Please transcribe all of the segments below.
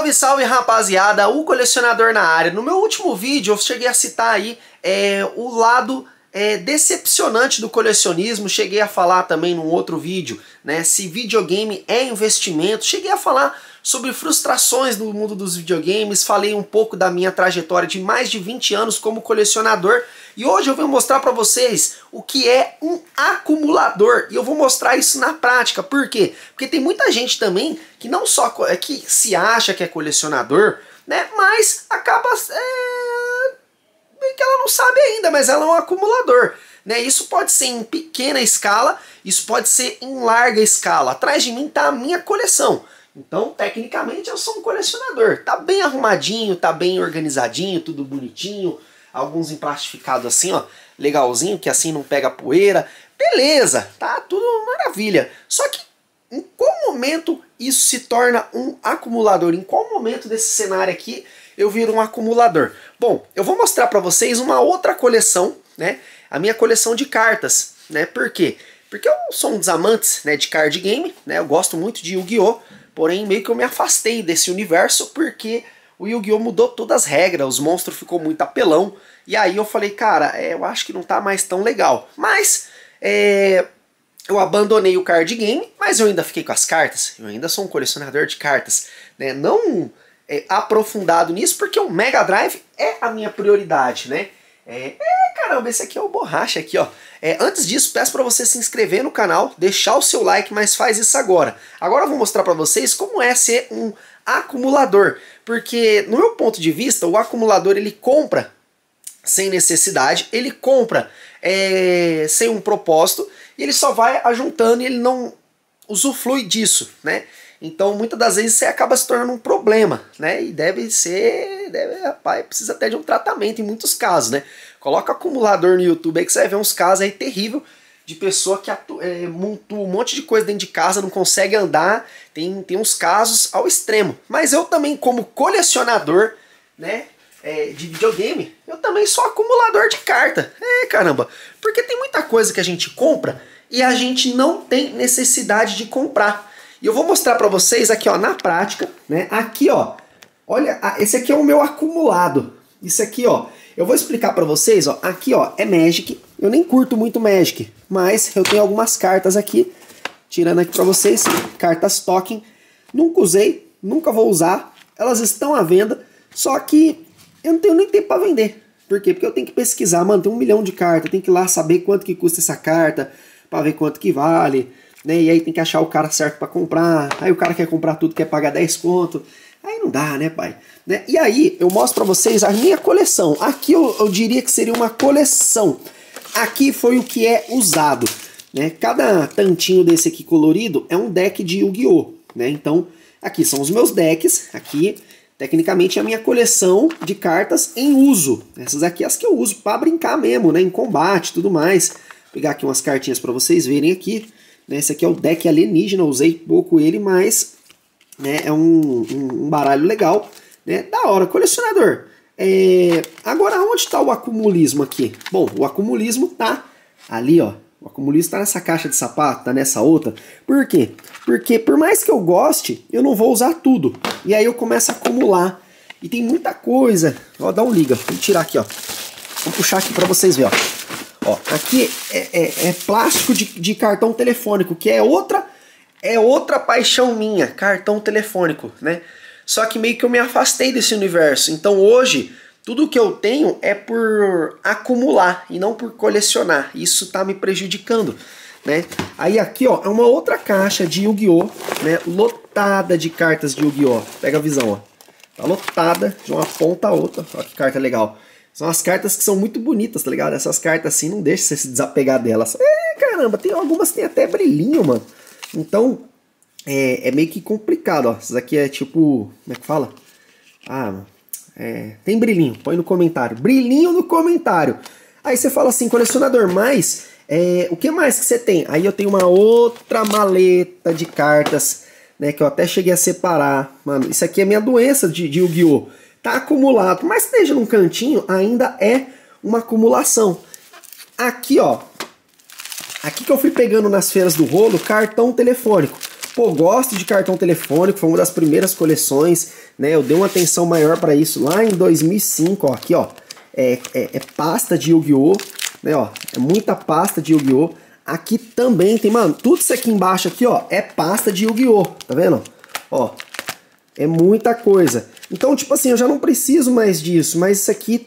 Salve, salve rapaziada, o colecionador na área. No meu último vídeo eu cheguei a citar aí o lado decepcionante do colecionismo. Cheguei a falar também num outro vídeo, né, se videogame é investimento. Cheguei a falar sobre frustrações no mundo dos videogames. Falei um pouco da minha trajetória de mais de 20 anos como colecionador. E hoje eu vou mostrar para vocês o que é um acumulador. E eu vou mostrar isso na prática. Por quê? Porque tem muita gente também que não só que se acha que é colecionador, né, mas acaba que ela não sabe ainda, mas ela é um acumulador, né? Isso pode ser em pequena escala, isso pode ser em larga escala. Atrás de mim está a minha coleção. Então, tecnicamente, eu sou um colecionador. Tá bem arrumadinho, tá bem organizadinho, tudo bonitinho. Alguns emplastificados assim, ó, legalzinho, que assim não pega poeira. Beleza, tá tudo maravilha. Só que em qual momento isso se torna um acumulador? Em qual momento desse cenário aqui eu viro um acumulador? Bom, eu vou mostrar para vocês uma outra coleção, né? A minha coleção de cartas, né? Por quê? Porque eu sou um dos amantes, né, de card game, né? Eu gosto muito de Yu-Gi-Oh! Porém, meio que eu me afastei desse universo porque o Yu-Gi-Oh! Mudou todas as regras, os monstros ficou muito apelão. E aí eu falei, cara, eu acho que não tá mais tão legal. Mas, eu abandonei o card game, mas eu ainda fiquei com as cartas. Eu ainda sou um colecionador de cartas, né? Não aprofundado nisso, porque o Mega Drive é a minha prioridade, né? Caramba, esse aqui é o borracha aqui, ó. Antes disso, peço para você se inscrever no canal, deixar o seu like, mas faz isso agora. Agora eu vou mostrar para vocês como é ser um acumulador, porque no meu ponto de vista, o acumulador ele compra sem necessidade, ele compra sem um propósito, e ele só vai ajuntando e ele não usufrui disso, né? Então, muitas das vezes você acaba se tornando um problema, né? E rapaz, precisa até de um tratamento em muitos casos, né? Coloca acumulador no YouTube aí que você vai ver uns casos aí terríveis de pessoa que montou um monte de coisa dentro de casa, não consegue andar, tem uns casos ao extremo. Mas eu também, como colecionador, né, de videogame, eu também sou acumulador de carta. Caramba, porque tem muita coisa que a gente compra e a gente não tem necessidade de comprar. E eu vou mostrar para vocês aqui, ó, na prática, né? Aqui, ó, olha, esse aqui é o meu acumulado. Isso aqui, ó, eu vou explicar para vocês, ó, aqui, ó, é Magic. Eu nem curto muito Magic, mas eu tenho algumas cartas aqui, tirando aqui para vocês, cartas Token. Nunca usei, nunca vou usar. Elas estão à venda, só que eu não tenho nem tempo para vender. Por quê? Porque eu tenho que pesquisar, mano, tem 1 milhão de cartas, eu tenho que ir lá saber quanto que custa essa carta, para ver quanto que vale, né? E aí tem que achar o cara certo para comprar. Aí o cara quer comprar tudo, quer pagar 10 conto. Aí não dá, né, pai? Né? E aí eu mostro para vocês a minha coleção. Aqui eu diria que seria uma coleção. Aqui foi o que é usado, né? Cada tantinho desse aqui colorido é um deck de Yu-Gi-Oh! Né? Então aqui são os meus decks. Aqui tecnicamente é a minha coleção de cartas em uso. Essas aqui as que eu uso para brincar mesmo, né? Em combate e tudo mais. Vou pegar aqui umas cartinhas para vocês verem aqui. Esse aqui é o deck alienígena, eu usei pouco ele, mas né, é um baralho legal, né? Da hora, colecionador. Agora, onde está o acumulismo aqui? Bom, o acumulismo tá ali, ó. O acumulismo tá nessa caixa de sapato, tá nessa outra. Por quê? Porque por mais que eu goste, eu não vou usar tudo. E aí eu começo a acumular. E tem muita coisa. Ó, dá um liga. Vou tirar aqui, ó. Vou puxar aqui para vocês verem, ó. Ó, aqui é plástico de cartão telefônico, que é outra paixão minha, cartão telefônico, né? Só que meio que eu me afastei desse universo. Então hoje, tudo que eu tenho é por acumular e não por colecionar. Isso tá me prejudicando, né? Aí aqui, ó, é uma outra caixa de Yu-Gi-Oh! Né? Lotada de cartas de Yu-Gi-Oh! Pega a visão, ó. Tá lotada de uma ponta a outra. Olha que carta legal. São as cartas que são muito bonitas, tá ligado? Essas cartas assim, não deixa você se desapegar delas. Caramba, tem algumas que tem até brilhinho, mano. Então, é meio que complicado, ó. Essas aqui é tipo, como é que fala? Tem brilhinho, põe no comentário. Brilhinho no comentário. Aí você fala assim, colecionador, mas o que mais que você tem? Aí eu tenho uma outra maleta de cartas, né, que eu até cheguei a separar. Mano, isso aqui é minha doença de Yu-Gi-Oh! Tá acumulado, mas esteja num cantinho, ainda é uma acumulação. Aqui, ó, aqui que eu fui pegando nas feiras do rolo, cartão telefônico. Pô, gosto de cartão telefônico, foi uma das primeiras coleções, né? Eu dei uma atenção maior para isso lá em 2005, ó. Aqui, ó, é pasta de Yu-Gi-Oh! Né, ó, é muita pasta de Yu-Gi-Oh! Aqui também tem, mano, tudo isso aqui embaixo aqui, ó, é pasta de Yu-Gi-Oh! Tá vendo? Ó, é muita coisa. Então, tipo assim, eu já não preciso mais disso, mas isso aqui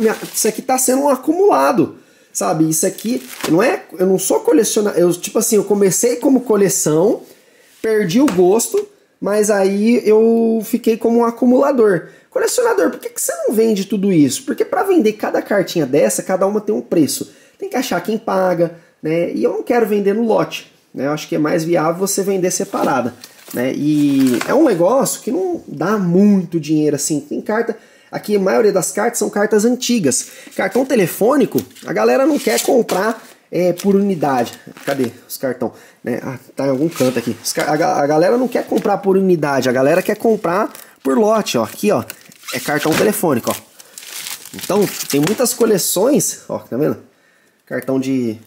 tá sendo um acumulado, sabe? Isso aqui eu não sou colecionador, tipo assim, eu comecei como coleção, perdi o gosto, mas aí eu fiquei como um acumulador. Colecionador, por que você não vende tudo isso? Porque para vender cada cartinha dessa, cada uma tem um preço. Tem que achar quem paga, né? E eu não quero vender no lote, né? Eu acho que é mais viável você vender separada, né? E é um negócio que não dá muito dinheiro assim. Tem carta, aqui a maioria das cartas são cartas antigas. Cartão telefônico, a galera não quer comprar por unidade. Cadê os cartão? Né? Ah, tá em algum canto aqui. A galera não quer comprar por unidade, a galera quer comprar por lote, ó. Aqui, ó, é cartão telefônico, ó. Então, tem muitas coleções, ó, tá vendo? Cartão de...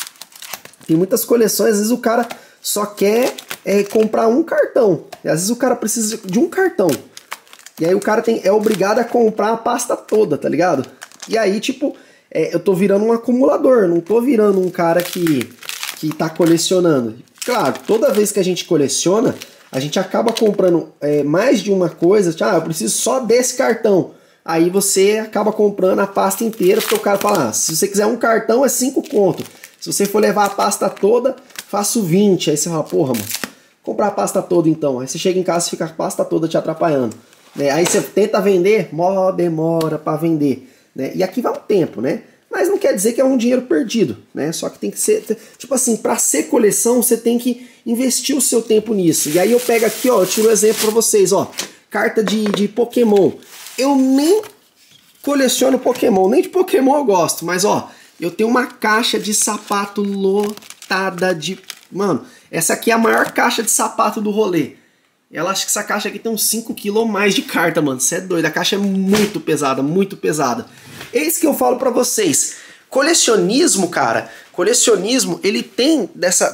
Tem muitas coleções, às vezes o cara só quer comprar um cartão. E às vezes o cara precisa de um cartão. E aí o cara é obrigado a comprar a pasta toda, tá ligado? E aí, tipo, eu tô virando um acumulador, não tô virando um cara que tá colecionando. Claro, toda vez que a gente coleciona, a gente acaba comprando mais de uma coisa. Eu preciso só desse cartão. Aí você acaba comprando a pasta inteira, porque o cara fala, se você quiser um cartão é 5 conto. Se você for levar a pasta toda, faço 20. Aí você fala, porra, mano, comprar a pasta toda então. Aí você chega em casa e fica a pasta toda te atrapalhando. Né? Aí você tenta vender, mó demora para vender. Né? E aqui vai um tempo, né? Mas não quer dizer que é um dinheiro perdido, né? Só que tem que ser, tipo assim, para ser coleção, você tem que investir o seu tempo nisso. E aí eu pego aqui, ó, eu tiro um exemplo para vocês, ó, carta de Pokémon. Eu nem coleciono Pokémon, nem de Pokémon eu gosto, mas ó, eu tenho uma caixa de sapato lotada de... Mano, essa aqui é a maior caixa de sapato do rolê. Ela acha que essa caixa aqui tem uns 5 kg ou mais de carta, mano. Você é doido, a caixa é muito pesada, muito pesada. Eis que eu falo pra vocês. Colecionismo, cara, colecionismo, ele tem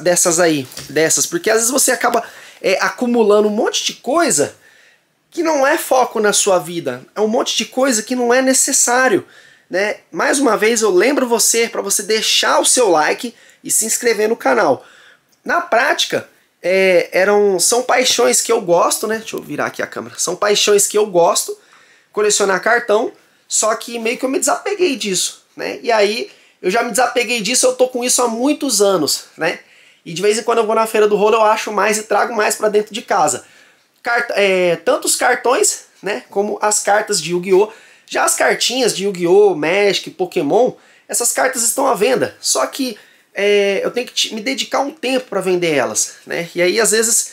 dessas, porque às vezes você acaba acumulando um monte de coisa que não é foco na sua vida. É um monte de coisa que não é necessário, né? Mais uma vez eu lembro você para você deixar o seu like e se inscrever no canal. Na prática, são paixões que eu gosto, né? Deixa eu virar aqui a câmera. São paixões que eu gosto, colecionar cartão, só que meio que eu me desapeguei disso, né? E aí eu já me desapeguei disso, eu tô com isso há muitos anos, né? E de vez em quando eu vou na feira do rolo, eu acho mais e trago mais para dentro de casa. Tanto os cartões, né, como as cartas de Yu-Gi-Oh! Já as cartinhas de Yu-Gi-Oh!, Magic, Pokémon, essas cartas estão à venda. Só que eu tenho que me dedicar um tempo para vender elas, né? E aí às vezes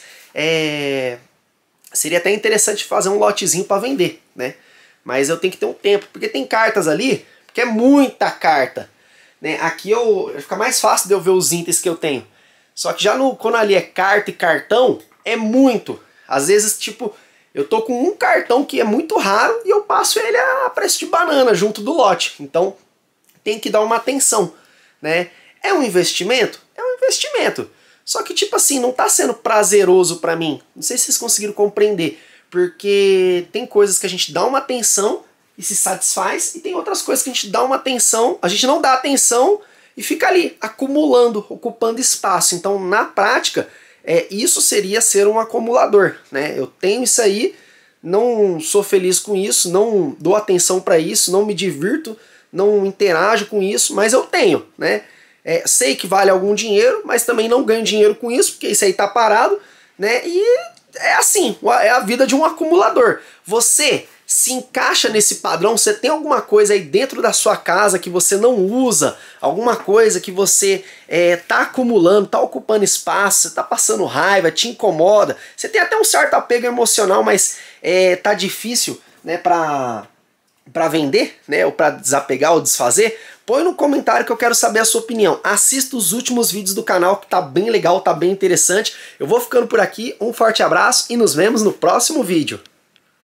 seria até interessante fazer um lotezinho para vender, né? Mas eu tenho que ter um tempo, porque tem cartas ali, que é muita carta, né? Aqui fica mais fácil de eu ver os itens que eu tenho. Só que já quando ali é carta e cartão, é muito. Às vezes, tipo, eu tô com um cartão que é muito raro e eu passo ele a preço de banana junto do lote. Então, tem que dar uma atenção, né? É um investimento? É um investimento. Só que, tipo assim, não tá sendo prazeroso pra mim. Não sei se vocês conseguiram compreender. Porque tem coisas que a gente dá uma atenção e se satisfaz, e tem outras coisas que a gente dá uma atenção, a gente não dá atenção e fica ali, acumulando, ocupando espaço. Então, na prática, isso seria ser um acumulador, né? Eu tenho isso aí, não sou feliz com isso, não dou atenção para isso, não me divirto, não interajo com isso, mas eu tenho, né? Sei que vale algum dinheiro, mas também não ganho dinheiro com isso, porque isso aí tá parado, né? E é assim, é a vida de um acumulador. Você se encaixa nesse padrão? Você tem alguma coisa aí dentro da sua casa que você não usa? Alguma coisa que você tá acumulando, tá ocupando espaço, você tá passando raiva, te incomoda? Você tem até um certo apego emocional, mas tá difícil, né, pra vender, né, ou pra desapegar ou desfazer? Põe no comentário que eu quero saber a sua opinião. Assista os últimos vídeos do canal, que tá bem legal, tá bem interessante. Eu vou ficando por aqui, um forte abraço e nos vemos no próximo vídeo.